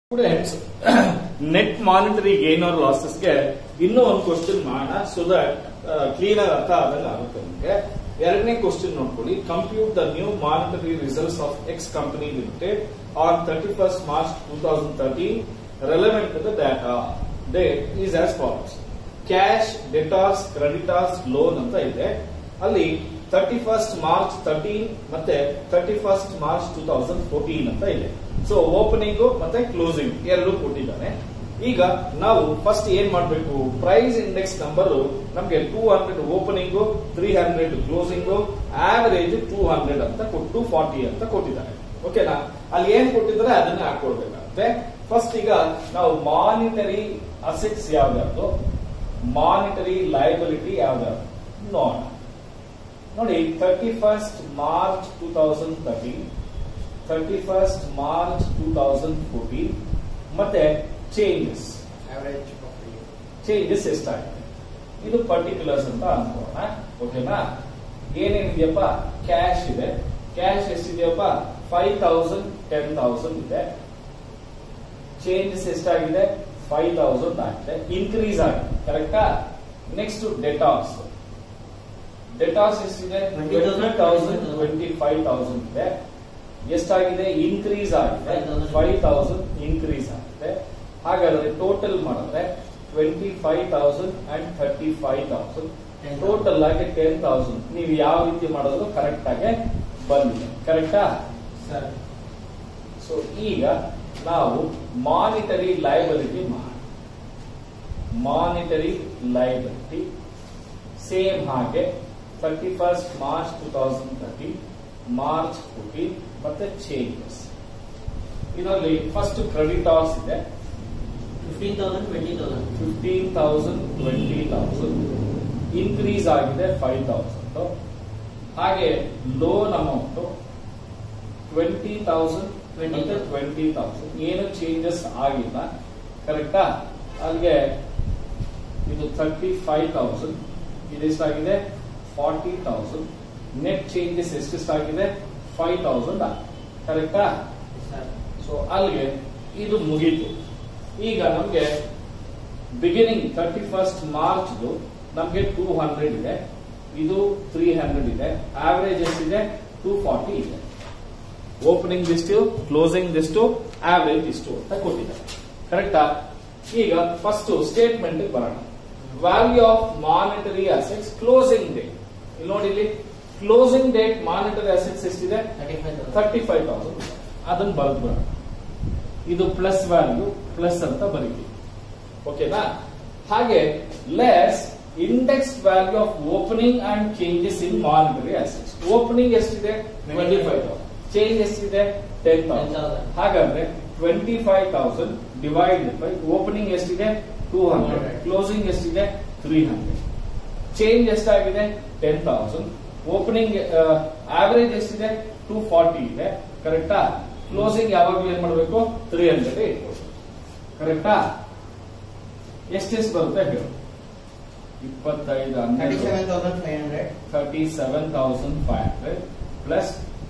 Students net monetary gain or losses ಗೆ ಇನ್ನೂ ಒಂದು ಕ್ವಶನ್ ಮಾಡೋಣ ಸೊ ದಟ್ ಕ್ಲೀನ್ ಆಗಿ ಅರ್ಥ ಆದಂಗೆ ಆಗುತ್ತೆ ನಿಮಗೆ. ಎರಡನೇ ಕ್ವಶನ್ ನೋಡ್ಕೊಳ್ಳಿ. Compute the new monetary results of X company limited on 31st March 2013 relevant to the data date is as follows. Cash, debtors, creditors, loan ಅಂತ ಇದೆ. ಅಲ್ಲಿ 31st March 13 ಮತ್ತೆ 31st March 2014 ಅಂತ ಇದೆ. ಸೊ ಓಪನಿಂಗ್ ಮತ್ತೆ closing ಎರಡು ಕೊಟ್ಟಿದ್ದಾನೆ. ಈಗ ನಾವು ಫಸ್ಟ್ ಏನ್ ಮಾಡಬೇಕು, ಪ್ರೈಸ್ ಇಂಡೆಕ್ಸ್ ನಂಬರ್ ನಮಗೆ 200 ಓಪನಿಂಗ್, 300 ಕ್ಲೋಸಿಂಗ್, ಆವರೇಜ್ 200 ಅಂತ 240 ಅಂತ ಕೊಟ್ಟಿದ್ದಾರೆ. ಓಕೆನಾ? ಅಲ್ಲಿ ಏನ್ ಕೊಟ್ಟಿದ್ದಾರೆ ಅದನ್ನ ಹಾಕೊಳ್ಬೇಕಾಗುತ್ತೆ. ಫಸ್ಟ್ ಈಗ ನಾವು ಮಾನಿಟರಿ ಅಸೆಟ್ಸ್ ಯಾವ್ದಾದ್ರು, ಮಾನಿಟರಿ ಲಯಬಿಲಿಟಿ ಯಾವ್ದಾದ್ರು ನೋಡೋಣ. ನೋಡಿ 31st March 2013, 31st March 2014 ಮತ್ತೆ ಚೇಂಜಸ್ ಎಷ್ಟಾಗಿದೆ ಇದು ಪರ್ಟಿಕ್ಯುಲರ್ಸ್ ಅಂತ ಅನ್ಕೋಣ. ಓಕೆನಾ? ಏನೇನಿದೆಯಪ್ಪ, ಕ್ಯಾಶ್ ಇದೆ. ಕ್ಯಾಶ್ ಎಷ್ಟಿದೆಯಪ್ಪ, 5000, 10,000 ಇದೆ. ಚೇಂಜಸ್ ಎಷ್ಟಾಗಿದೆ, 5000 ಆಗಿದೆ, ಇನ್ಕ್ರೀಸ್ ಆಗಿದೆ. ಕರೆಕ್ಟಾ? ನೆಕ್ಸ್ಟ್ ಡೆಟಾರ್ಸ್. ಡೆಟಾರ್ಸ್ ಎಷ್ಟಿದೆ, 20,000, 25,000 ಇದೆ. ಎಷ್ಟಾಗಿದೆ, ಇನ್ಕ್ರೀಸ್ ಆಗಿದೆ, 5,000 ಇನ್ಕ್ರೀಸ್ ಆಗಿದೆ. ಹಾಗಾದ್ರೆ ಟೋಟಲ್ ಮಾಡಿದ್ರೆ 25,000 ಅಂಡ್ 35,000 ಟೋಟಲ್ ಆಗಿ 10,000. ನೀವು ಯಾವ ರೀತಿ ಮಾಡೋದು ಕರೆಕ್ಟ್ ಆಗಿ ಬಂದಿದೆ. ಕರೆಕ್ಟಾ? ಸೊ ಈಗ ನಾವು ಮಾನಿಟರಿ ಲಯಬಿಲಿಟಿ ಮಾಡಿ, ಮಾನಿಟರಿ ಲಯಬಿಲಿಟಿ ಸೇಮ್ ಹಾಗೆ 31st March 2013, March 14 ಮತ್ತೆ ಚೇಂಜಸ್. ಇದರಲ್ಲಿ ಫಸ್ಟ್ ಕ್ರೆಡಿಟಾರ್ಸ್ ಇದೆ 15,000, 20,000. 15,000, 20,000 ಇನ್ಕ್ರೀಸ್ ಆಗಿದೆ 5,000. ಹಾಗೆ ಲೋನ್ ಅಮೌಂಟ್ 20,000 ಮತ್ತೆ 20,000 ಏನು ಚೇಂಜಸ್ ಆಗಿಲ್ಲ. ಕರೆಕ್ಟಾ? ಅಲ್ಲಿಗೆ ಇದು 35,000, ಇದೆಷ್ಟಾಗಿದೆ 40,000. ನೆಟ್ ಚೇಂಜಸ್ ಎಷ್ಟೆಷ್ಟಾಗಿದೆ 5,000 ಆಗಿದೆ. ಕರೆಕ್ಟಾ? ಸೊ ಅಲ್ಲಿಗೆ ಇದು ಮುಗೀತು. ಈಗ ನಮ್ಗೆ ಬಿಗಿನಿಂಗ್ 31st March ನಮ್ಗೆ 200 ಇದೆ, ಇದು 300 ಇದೆ, ಆವರೇಜ್ ಎಷ್ಟಿದೆ 240 ಇದೆ. ಓಪನಿಂಗ್ ಇಷ್ಟು, ಕ್ಲೋಸಿಂಗ್ ಇಷ್ಟು, ಆವರೇಜ್ ಇಷ್ಟು ಅಂತ ಕೊಟ್ಟಿದ್ದಾರೆ. ಕರೆಕ್ಟಾ? ಈಗ ಫಸ್ಟ್ ಸ್ಟೇಟ್ಮೆಂಟ್ ಬರೋಣ. Value of monetary assets closing date. ಇಲ್ಲಿ ನೋಡಿ, ಇಲ್ಲಿ ಕ್ಲೋಸಿಂಗ್ ಡೇಟ್ ಮಾನಿಟರಿ ಅಸೆಟ್ಸ್ ಎಷ್ಟಿದೆ 35,000. ಅದನ್ನ ಬರೆದು ಬರೋಣ. ಇದು ಪ್ಲಸ್ ವ್ಯಾಲ್ಯೂ, ಪ್ಲಸ್ ಅಂತ ಬರೀತೀವಿ. ಓಕೆನಾ? ಹಾಗೆ less index value of opening and changes in monetary assets. Opening ಎಷ್ಟಿದೆ 25,000, ಚೇಂಜ್ ಎಷ್ಟಿದೆ 10,000. ಹಾಗಾದ್ರೆ 25,000 ಡಿವೈಡೆಡ್ ಬೈ ಓಪನಿಂಗ್ ಎಷ್ಟಿದೆ 200, ಕ್ಲೋಸಿಂಗ್ ಎಷ್ಟಿದೆ 300, ಚೇಂಜ್ ಎಷ್ಟಾಗಿದೆ 10,000. ಓಪನಿಂಗ್ ಆವರೇಜ್ ಎಷ್ಟಿದೆ 240 ಇದೆ. ಕರೆಕ್ಟಾ? ಕ್ಲೋಸಿಂಗ್ ಯಾವಾಗಲೂ ಏನ್ ಮಾಡಬೇಕು 300 ಇಟ್ಕೊಳ್ಳಿ. ಕರೆಕ್ಟಾ? ಎಷ್ಟೆಷ್ಟು ಬರುತ್ತೆ ಹೇಳು. 25, 37,500. 37,500 ಪ್ಲಸ್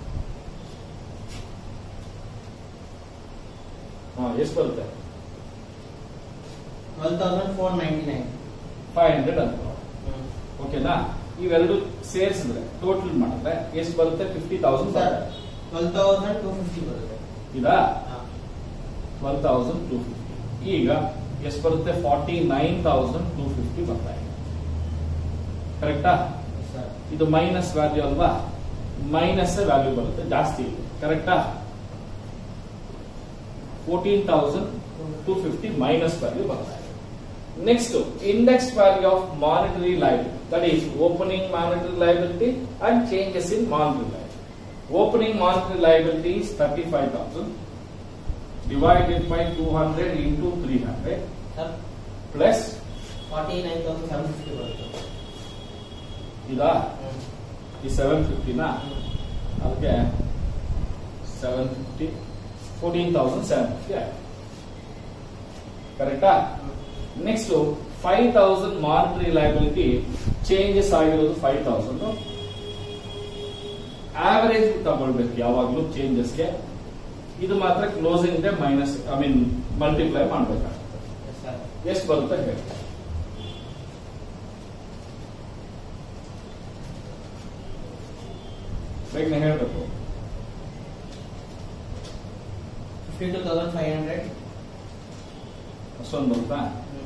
ಎಷ್ಟು ಬರುತ್ತೆ 12,499. 500 ಅಂತ. ಓಕೆನಾ? ಇವೆರಡು ಸೇರಿಸಿದ್ರೆ ಟೋಟಲ್ ಮಾಡಿದ್ರೆ ಎಷ್ಟು ಬರುತ್ತೆ 50,000 ಬರುತ್ತೆ. 12,250 ಬರುತ್ತೆ. ಇದಾ 12,250. ಈಗ ಎಷ್ಟು ಬರುತ್ತೆ 49,250 ಬರ್ತಾ ಇದೆ. ಕರೆಕ್ಟಾ? ಇದು ಮೈನಸ್ ವ್ಯಾಲ್ಯೂ ಅಲ್ವಾ, ಮೈನಸ್ ವ್ಯಾಲ್ಯೂ ಬರುತ್ತೆ, ಜಾಸ್ತಿ ಇದೆ. ಕರೆಕ್ಟಾ? 14,250 ಮೈನಸ್ ವ್ಯಾಲ್ಯೂ ಬರ್ತಾ ಇದೆ. Next index value of monetary liability, that is opening monetary liability and changes in monetary liability. Opening monetary liability is 35,000 divided by 200 into 300 plus 49,750 ಬರುತ್ತೆ. ಇದಾ ಈ 750 ನಾ ಅದಕ್ಕೆ 750 14,750 ಆಯ್ತು. ಕರೆಕ್ಟಾ? ನೆಕ್ಸ್ಟ್ 5,000 ಮಾನಿಟರಿ ಲಯಬಿಲಿಟಿ ಚೇಂಜಸ್ ಆಗಿರೋದು 5,000. ಆವರೇಜ್ ತಗೊಳ್ಬೇಕು ಯಾವಾಗಲೂ ಚೇಂಜಸ್ಗೆ. ಇದು ಮಾತ್ರ ಕ್ಲೋಸಿಂಗ್ ಡೇ ಮೈನಸ್ ಮಲ್ಟಿಪ್ಲೈ ಮಾಡಬೇಕಾಗುತ್ತೆ. Yes, sir. ಎಷ್ಟು ಬರುತ್ತೆ ಹೇಳಿ. ಬೇಗನೆ ಹೇಳ್ಬೇಕು. 52,500. ಅಷ್ಟೊಂದು ಬರುತ್ತಾ?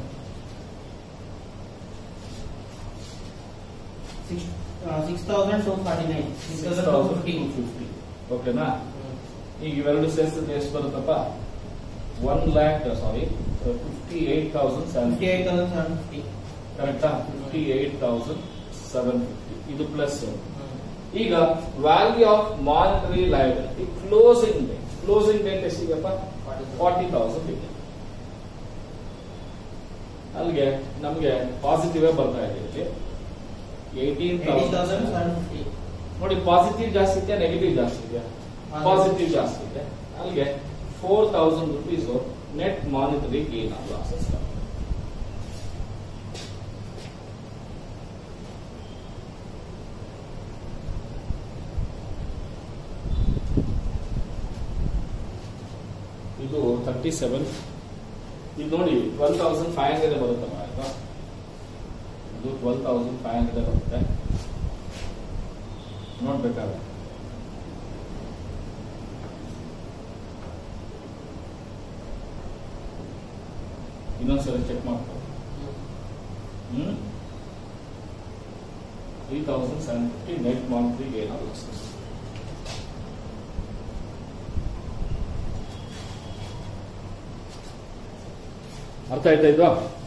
6,249. 6,250. ಓಕೆನಾ? ಈಗ ಇವೆರಡು ಸೇರಿಸಿದ್ರೆ ಎಷ್ಟು ಬರುತ್ತಪ್ಪ? 58,750. 58,750. ಕರೆಕ್ಟಾ? 58,750 ಇದು ಪ್ಲಸ್. ಈಗ value of monetary liability closing date ಎಷ್ಟಿದೆಯಪ್ಪ? 40,000 ಇದೆ. ಅಲ್ಲಿಗೆ ನಮ್ಗೆ ಪಾಸಿಟಿವ್ ಬರ್ತಾ ಇದೆ ಇಲ್ಲಿ 18,750. ನೋಡಿ, ಪಾಸಿಟಿವ್ ಜಾಸ್ತಿ ಇದೆಯಾ ನೆಗೆಟಿವ್ ಜಾಸ್ತಿ ಇದೆಯಾ? ಪಾಸಿಟಿವ್ ಜಾಸ್ತಿ ಇದೆ. ಅಲ್ಲಿಗೆ 4,000 rupees net monetary gain or losses. ಇದು 37. ಇದು ನೋಡಿ 12,500 ಬರುತ್ತಲ್ಲ ಆಯ್ತಾ? ಇದು 12,500 ಬರುತ್ತೆ ನೋಡ್ಬೇಕಾದ್ರೆ. ಇನ್ನೊಂದ್ಸರಿ ಚೆಕ್ ಮಾಡ್ಕೊ. 3,750 net monetary gain or losses. ಅರ್ಥ ಆಯ್ತಾ ಇದು?